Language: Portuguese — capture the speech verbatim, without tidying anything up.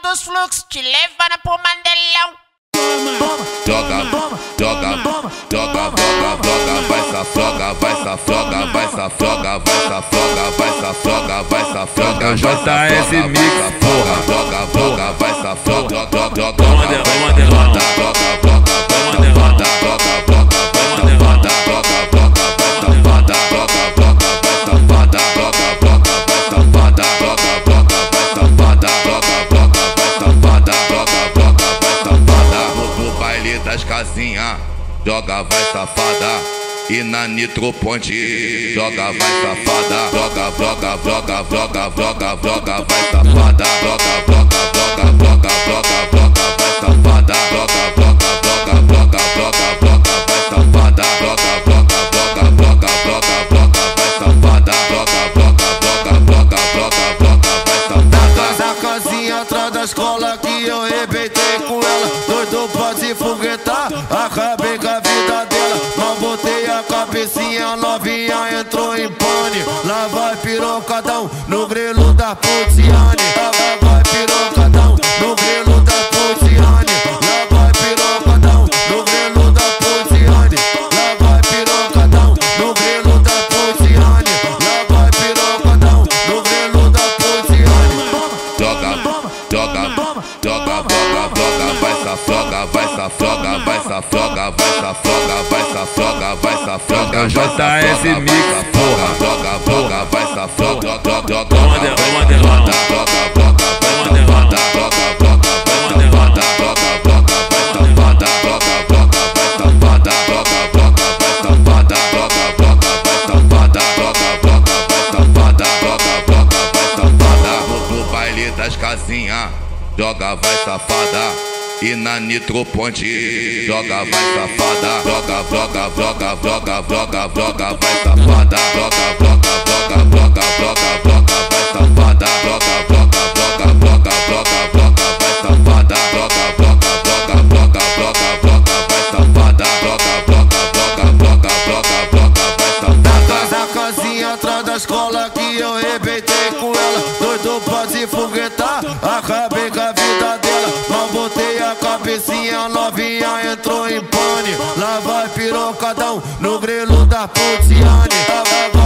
dos fluxos, te levando pro Mandelão. Joga, joga, joga, joga, joga, vai safoga, vai safoga, vai safoga, vai safoga, vai safoga, vai safoga, J S Mix, porra, joga, joga, vai safoga, joga, joga, vamos Mandelão, joga, joga, joga, vai safada, joga, joga, vai safada, joga, joga, vai safada, joga, joga, vai safada, joga, joga, vai safada, joga, joga, vai safada, joga, joga, vai safada, joga, joga, vai safada, no baile das casinhas, joga, vai safada. E na Nitro Ponte, joga, vai safada, joga, joga, joga, joga, joga, joga, vai safada, joga, joga, joga, joga, joga, joga, vai safada, joga, joga, joga, joga, joga, joga, vai safada, joga, joga, joga, joga, joga, joga, vai safada, joga, joga, joga, joga, joga, joga, vai safada. Essa casinha atrás da escola que eu arrebentei com ela, doido pra se foguetar, acabei com a vida dela, não botei a cabecinha, novinha entrou em pane. Lá vai pirocadão no grelo da Putiane. Lá vai pirocadão no grelo da Putiane. Lá vai pirocadão no grelo da Putiane. Lá vai pirocadão no grelo da Putiane. Lá vai pirocadão no grelo da Putiane. Joga, joga, joga, joga, joga, vai safoga, vai safoga, vai safoga, vai safoga, vai safoga, vai safoga, J S Mix, porra, joga, joga, vai safoga, joga, joga, vamos Mandelão, joga, joga, vai safada, joga, joga, vai safada, joga, joga, vai safada, joga, joga, vai safada, joga, joga, vai safada, joga, joga, vai safada, joga, joga, vai safada, joga, joga, vai safada, no baile das casinhas, joga, vai safada. E na Nitro Ponte, joga, vai safada, joga, joga, joga, joga, joga, joga, vai safada, joga, joga, joga, joga, joga, joga, vai safada, joga, joga, joga, joga, joga, joga, vai safada, joga, joga, joga, joga, joga, joga, vai safada, joga, joga, joga, joga, joga, joga, vai safada. Essa casinha atrás da escola que eu arrebentei com ela, doido pra se foguetar, acabei com a vida dela, não botei a cabecinha, novinha entrou em pane. Lá vai pirocadão no grelo da Putiane.